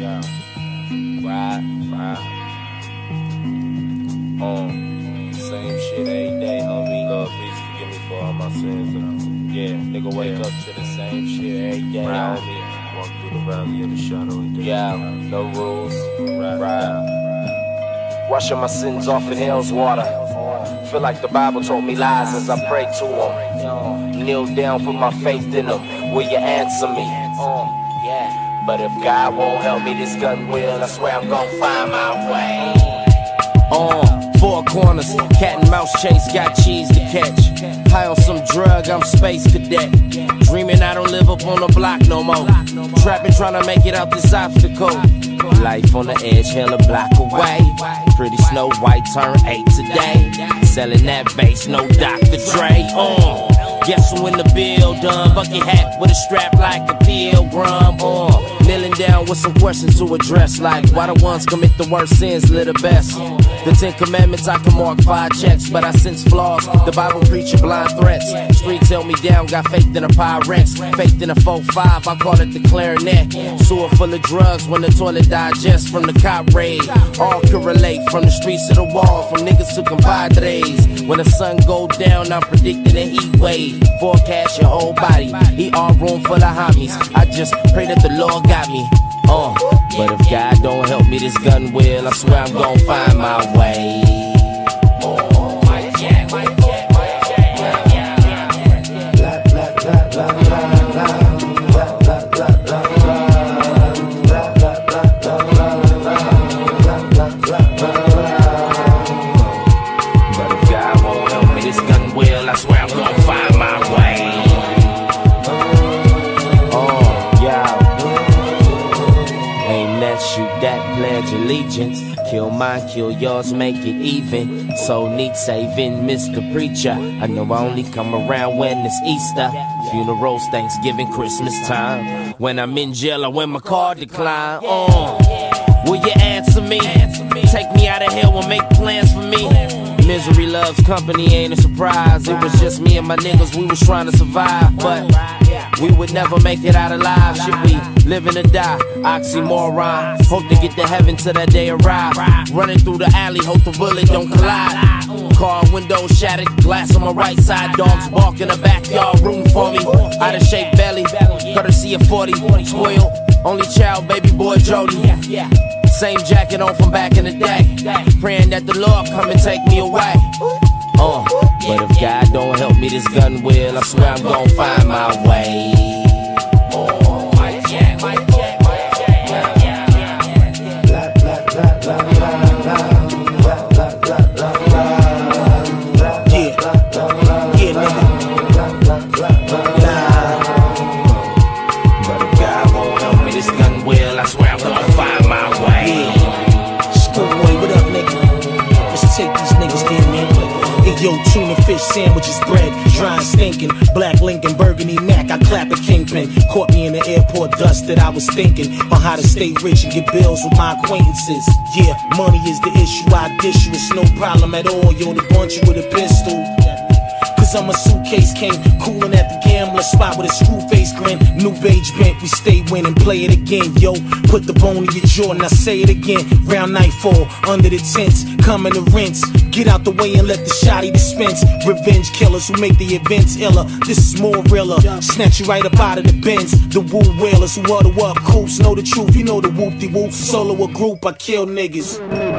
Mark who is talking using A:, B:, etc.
A: Yeah. Right. Same shit every day, homie. Lord, please forgive me for all my sins. Yeah, nigga, wake up to the same shit every day, homie. Walk through the valley of the shadow of death. Yeah, no rules. Right. Washing my sins off in hell's water. Feel like the Bible told me lies as I pray to him. Kneel down, put my faith in him. Will you answer me? But if God won't help me, this gun will. I swear I'm gonna find my way. Four corners, cat and mouse chase, got cheese to catch. High on some drug, I'm space cadet. Dreaming I don't live up on the block no more. Trapping, trying to make it out this obstacle. Life on the edge, hella block away. Pretty Snow White turned 8 today. Selling that bass, no Dr. Dre. Guess who in the building? Bucket hat with a strap like a pilgrim. Kneeling down with some questions to address, like why the ones commit the worst sins live the best. The 10 Commandments I can mark 5 checks, but I sense flaws. The Bible preaching blind threats. Streets held me down, got faith in a Pyrex. Faith in a 4-5, I call it the clarinet. Sewer full of drugs when the toilet digests from the cop raid. All can relate from the streets to the wall, from niggas to compadres. When the sun go down, I'm predicting a heat wave. Forecast your whole body, eat all room full of homies. I just pray that the Lord got me. But if God don't help me, this gun will. I swear I'm gon' find my way. Shoot that, pledge allegiance. Kill mine, kill yours, make it even. So need saving, Mr. Preacher. I know I only come around when it's Easter. Funerals, Thanksgiving, Christmas time. When I'm in jail or when my car decline. Will you answer me? Take me out of hell and make plans for me. Misery loves company, ain't a surprise. It was just me and my niggas, we was trying to survive. But we would never make it out alive. Should we live and die? Oxymoron. Hope to get to heaven till that day arrive. Running through the alley, hope the bullet don't collide. Car window shattered, glass on my right side. Dogs bark in the backyard, rooting for me. Out of shape belly, courtesy of 40. Spoiled, only child, baby boy Jody. Same jacket on from back in the day. Praying that the Lord come and take me away. But if God don't help me, this gun will. I swear I'm gon' find my way. But if God won't help me, this gun will. I swear I'm gon' find my way.
B: SchoolBoy, what up, nigga? Let's take these niggas in, man. Hey, yo, tuna fish sandwiches, bread, dry and stinking. Black Lincoln, burgundy Mac, I clap a kingpin. Caught me in the airport dust that I was thinking on how to stay rich and get bills with my acquaintances. Yeah, money is the issue, I dish you, it's no problem at all. Yo, to bunch you with a pistol. Cause I'm a suitcase king, coolin' at the gambler spot with a screw face grin. New beige bent, we stay winning, play it again. Yo, put the bone in your jaw, now say it again. Round nightfall, under the tents, coming to rinse. Get out the way and let the shotty dispense. Revenge killers who make the events iller. This is more realer, snatch you right up out of the bins. The woo whalers who huddle up coops, know the truth, you know the whoop-de-whoop. Solo or group, I kill niggas.